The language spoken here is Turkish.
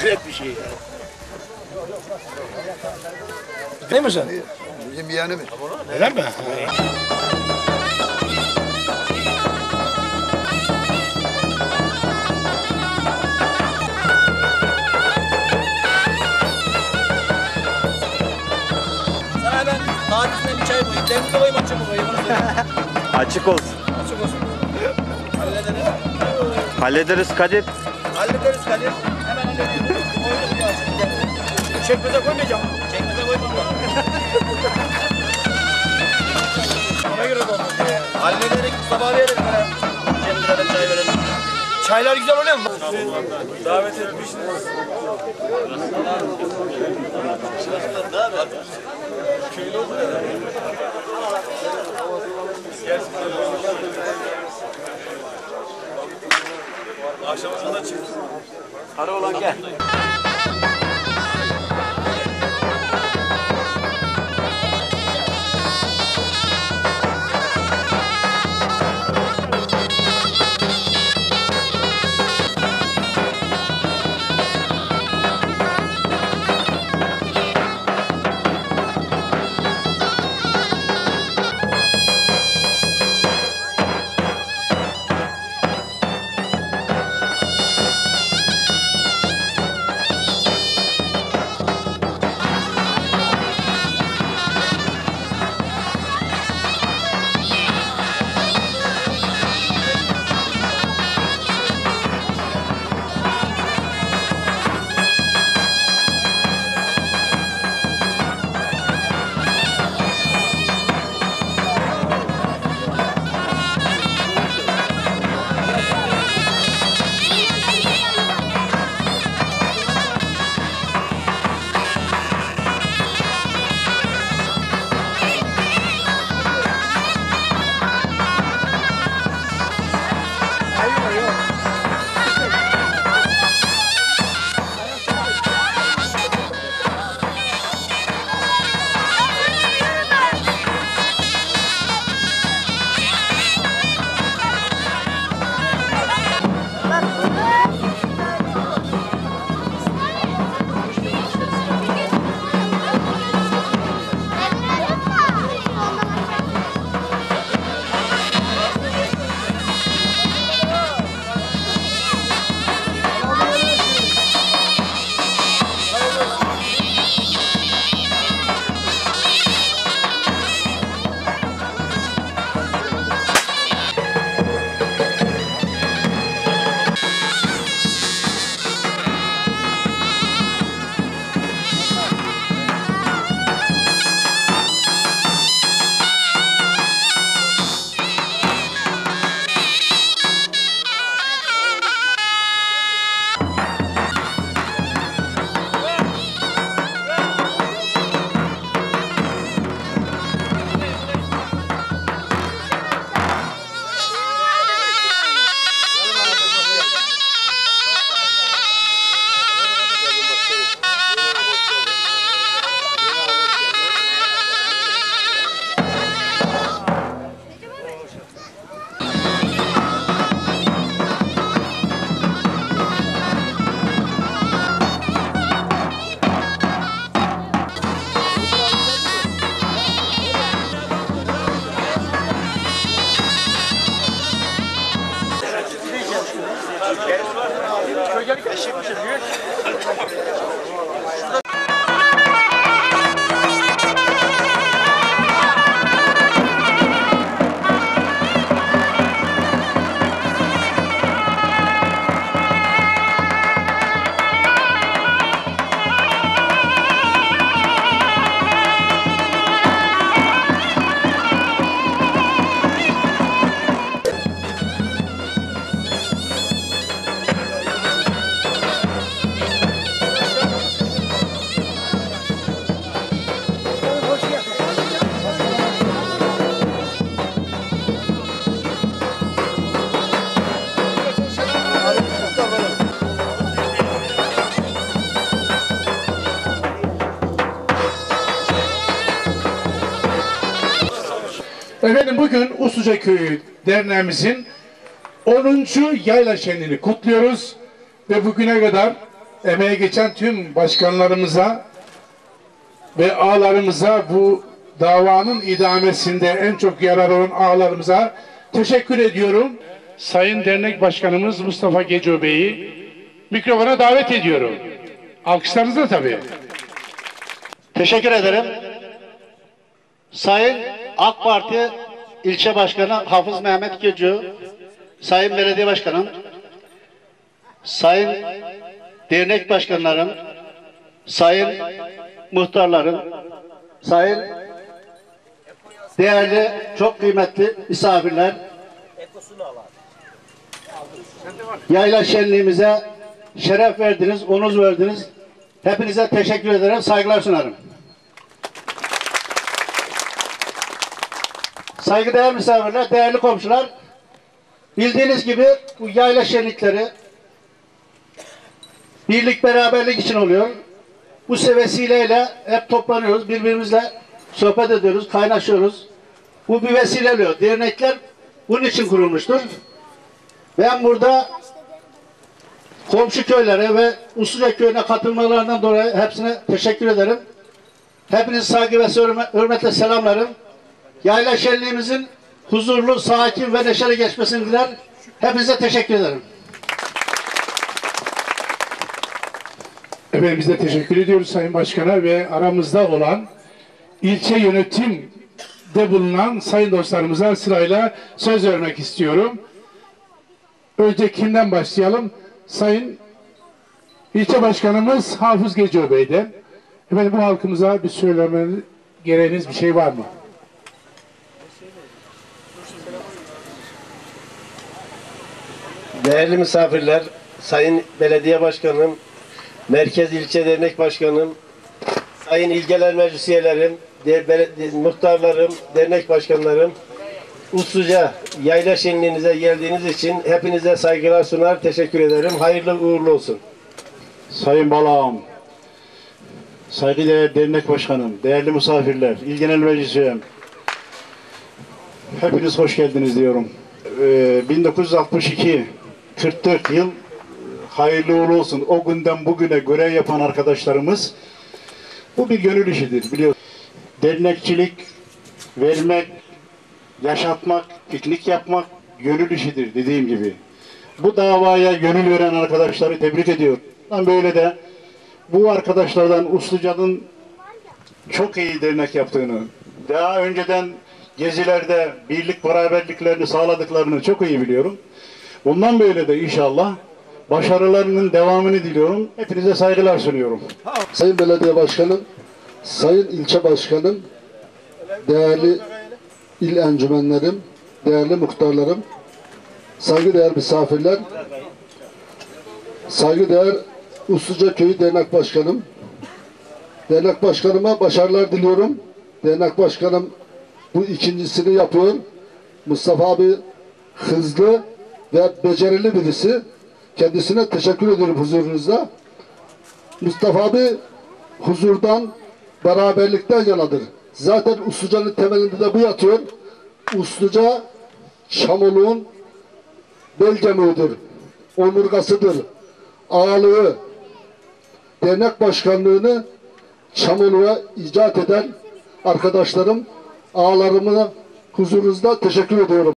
Hayret bir şey ya. Değil mi sen? Bizim yeğenimiz. Öyle mi? Sana ben tarifine bir çay koyayım. Demli koyayım, açık mı koyayım? Açık olsun. Açık olsun. Hallederiz. Hallederiz Kadir. Hallederiz Kadir. Hemen hallederiz. Koydum ya şimdi. Çekmeze koymayacağım. Çekmeze koymam ben. Ona göre olmaz. Hallederek sabah verelim. Cemil'e de çay verelim. Çaylar güzel oluyor mu? Davet etmişsiniz. Köylü oldu ya. Akşamına da çık. Ara olan gel. Efendim bugün Usluca Köyü Derneğimizin 10. Yayla Şenliğini kutluyoruz ve bugüne kadar emeğe geçen tüm başkanlarımıza ve ağalarımıza, bu davanın idamesinde en çok yarar olan ağalarımıza teşekkür ediyorum. Sayın Dernek Başkanımız Mustafa Geco Bey'i mikrofona davet ediyorum. Alkışlarınızla tabii. Teşekkür ederim. Sayın AK Parti İlçe Başkanı Hafız Mehmet Geco, Sayın Belediye Başkanım, Sayın Dernek Başkanlarım, Sayın Muhtarlarım, Sayın değerli, çok kıymetli misafirler, yayla şenliğimize şeref verdiniz, onur verdiniz. Hepinize teşekkür ederim, saygılar sunarım. Saygıdeğer misafirler, değerli komşular, bildiğiniz gibi bu yayla şenlikleri birlik beraberlik için oluyor. Bu vesileyle hep toplanıyoruz, birbirimizle sohbet ediyoruz, kaynaşıyoruz. Bu bir vesile oluyor. Dernekler bunun için kurulmuştur. Ben burada komşu köylere ve Usluca köyüne katılmalarından dolayı hepsine teşekkür ederim. Hepinizi saygı ve hürmetle selamlarım. Yayla şenliğimizin huzurlu, sakin ve neşeli geçmesini diler. Hepinize teşekkür ederim. Efendim biz de teşekkür ediyoruz Sayın Başkan'a ve aramızda olan ilçe yönetimde bulunan sayın dostlarımıza sırayla söz vermek istiyorum. Önce kimden başlayalım? Sayın İlçe Başkanımız Hafız Geco Bey'den. Efendim bu halkımıza bir söylemeniz gereğiniz bir şey var mı? Değerli misafirler, Sayın Belediye Başkanım, Merkez İlçe Dernek Başkanım, Sayın İlgeler Meclis üyelerim, muhtarlarım, dernek başkanlarım, Usluca yayla şenliğinize geldiğiniz için hepinize saygılar sunar, teşekkür ederim. Hayırlı uğurlu olsun. Sayın Balağım, saygıdeğer dernek başkanım, değerli misafirler, İl Genel Meclis üyem, hepiniz hoş geldiniz diyorum. 1962, 44 yıl hayırlı uğurlu olsun. O günden bugüne görev yapan arkadaşlarımız, bu bir gönül işidir biliyorsunuz. Dernekçilik, vermek, yaşatmak, piknik yapmak gönül işidir dediğim gibi. Bu davaya gönül veren arkadaşları tebrik ediyorum. Ben böyle de bu arkadaşlardan Usluca'nın çok iyi dernek yaptığını, daha önceden gezilerde birlik beraberliklerini sağladıklarını çok iyi biliyorum. Bundan böyle de inşallah başarılarının devamını diliyorum. Hepinize saygılar sunuyorum. Sayın Belediye Başkanım, Sayın İlçe Başkanım, değerli il encümenlerim, değerli muhtarlarım, saygıdeğer misafirler, saygıdeğer Usluca Köyü Dernek Başkanım, Dernek Başkanıma başarılar diliyorum. Dernek Başkanım bu ikincisini yapıyor. Mustafa abi hızlı ve becerili birisi. Kendisine teşekkür ediyorum huzurunuzda. Mustafa abi huzurdan, beraberlikten yanadır. Zaten Usluca'nın temelinde de bu yatıyor. Usluca Çamoluk'un bel kemiğidir, omurgasıdır, ağalığı, dernek başkanlığını Çamoluk'a icat eden arkadaşlarım, ağalarımı huzurunuzda teşekkür ediyorum.